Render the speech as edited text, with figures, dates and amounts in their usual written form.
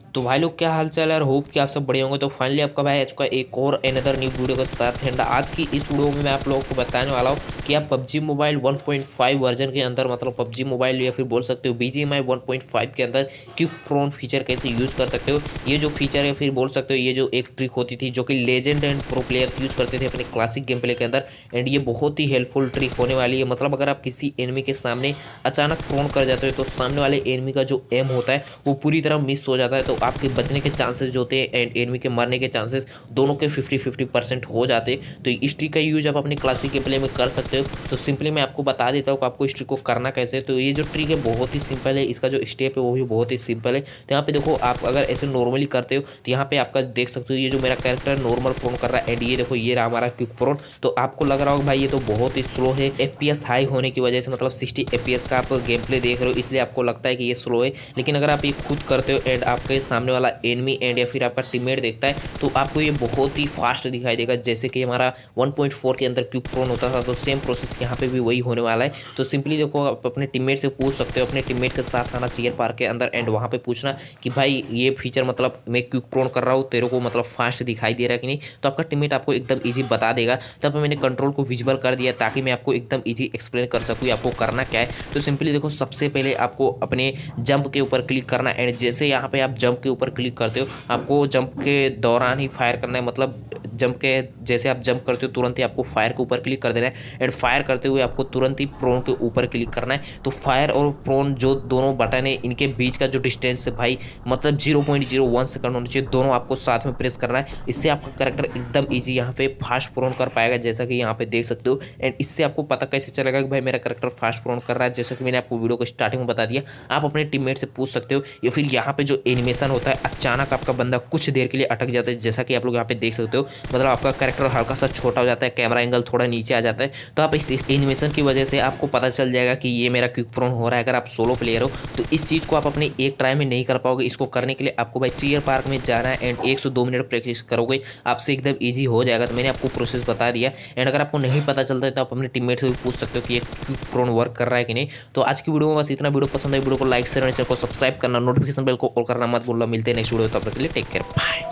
तो भाई लोग क्या हाल चाल है यार, होप कि आप सब बढ़िया होंगे। तो फाइनली आपका भाई आ चुका है एक और अनदर न्यू वीडियो के साथ। एंड आज की इस वीडियो में मैं आप लोगों को बताने वाला हूँ कि आप पबजी मोबाइल 1.5 वर्जन के अंदर, मतलब पबजी मोबाइल या फिर बोल सकते हो BGMI 1.5 के अंदर क्विक प्रोन फीचर कैसे यूज कर सकते हो। ये जो फीचर है, फिर बोल सकते हो ये जो एक ट्रिक होती थी जो कि legend and pro players use करते थे अपने क्लासिक गेम प्ले के अंदर। एंड ये बहुत ही हेल्पफुल ट्रिक होने वाली है। मतलब अगर आप किसी एनिमी के सामने अचानक प्रोन कर जाते हो तो सामने वाले एनिमी का जो एम होता है वो पूरी तरह मिस हो जाता है, तो आपके बचने के चांसेस जो होते हैं एंड एनिमी के मरने के चांसेस दोनों के 50-50% हो जाते हैं। तो इस ट्रिक का यूज आप अपने क्लासिक गेम प्ले में कर सकते हो। तो सिंपली मैं आपको बता देता हूँ कि आपको इस ट्रिक को करना कैसे है। तो ये जो ट्रिक है बहुत ही सिंपल है, इसका जो स्टेप है वो भी बहुत ही सिंपल है। तो यहाँ पे देखो, आप अगर ऐसे नॉर्मली करते हो तो यहाँ पे आपका देख सकते हो ये जो मेरा कैरेक्टर नॉर्मल प्रोन कर रहा है एंड ये देखो ये रहा हमारा क्विक प्रोन। तो आपको लग रहा होगा भाई ये तो बहुत ही स्लो है, FPS हाई होने की वजह से, मतलब 60 FPS का आप गेम प्ले देख रहे हो इसलिए आपको लगता है कि ये स्लो है। लेकिन अगर आप ये खुद करते हो एंड आपके सामने वाला एनिमी एंड या फिर आपका टीममेट देखता है तो आपको ये बहुत ही फास्ट दिखाई देगा। जैसे कि हमारा 1.4 के अंदर क्विक प्रोन होता था तो सेम प्रोसेस यहाँ पे भी वही होने वाला है। तो सिंपली देखो, आप अपने टीममेट से पूछ सकते हो, अपने टीममेट के साथ आना चेयर पार्क के अंदर एंड वहाँ पे पूछना कि भाई ये फीचर, मतलब मैं क्विक प्रोन कर रहा हूँ, तेरे को मतलब फास्ट दिखाई दे रहा है कि नहीं। तो आपका टीममेट आपको एकदम ईजी बता देगा। तब मैंने कंट्रोल को विजिबल कर दिया ताकि मैं आपको एकदम ईजी एक्सप्लेन कर सकूँ आपको करना क्या है। तो सिंपली देखो, सबसे पहले आपको अपने जंप के ऊपर क्लिक करना एंड जैसे यहाँ पे आप जंप के ऊपर क्लिक करते हो आपको जंप के दौरान ही फायर करना है। मतलब जंप के जैसे आप जंप करते हो तुरंत ही आपको फायर के ऊपर क्लिक कर देना है एंड फायर करते हुए आपको तुरंत ही प्रोन के ऊपर क्लिक करना है। तो फायर और प्रोन जो दोनों बटन है इनके बीच का जो डिस्टेंस है भाई, मतलब 0.01 सेकंड होना चाहिए, दोनों आपको साथ में प्रेस करना है। इससे आपका कैरेक्टर एकदम ईजी यहाँ पे फास्ट प्रोन कर पाएगा, जैसा कि यहाँ पे देख सकते हो। एंड इससे आपको पता कैसे चलेगा कि भाई मेरा कैरेक्टर फास्ट प्रोन कर रहा है, जैसा कि मैंने आपको वीडियो को स्टार्टिंग में बता दिया। आप अपने टीममेट से पूछ सकते हो या फिर यहाँ पे जो एनिमेशन होता है अचानक आपका बंदा कुछ देर के लिए अटक जाता है, जैसा कि आप लोग यहाँ पे देख सकते हो। मतलब आपका कैरेक्टर हल्का सा छोटा हो जाता है, कैमरा एंगल थोड़ा नीचे आ जाता है। तो आप इस एनिमेशन की वजह से आपको पता चल जाएगा कि ये मेरा क्विक प्रोन हो रहा है। अगर आप सोलो प्लेयर हो तो इस चीज़ को आप अपने एक ट्राई में नहीं कर पाओगे। इसको करने के लिए आपको भाई चीयर पार्क में जाना है एंड 1 से 2 मिनट प्रैक्टिस करोगे, आपसे एकदम ईजी हो जाएगा। तो मैंने आपको प्रोसेस बता दिया। एंड अगर आपको नहीं पता चलता है तो आप अपने टीममेट से भी पूछ सकते हो कि ये क्विक प्रोन वर्क कर रहा है कि नहीं। तो आज की वीडियो में बस इतना। वीडियो पसंद है वीडियो को लाइक शेयर और चैनल को सब्सक्राइब करना, नोटिफिकेशन बेल को ऑल करना मत भूलना। मिलते हैं नेक्स्ट वीडियो, तब तक के लिए टेक केयर, बाय।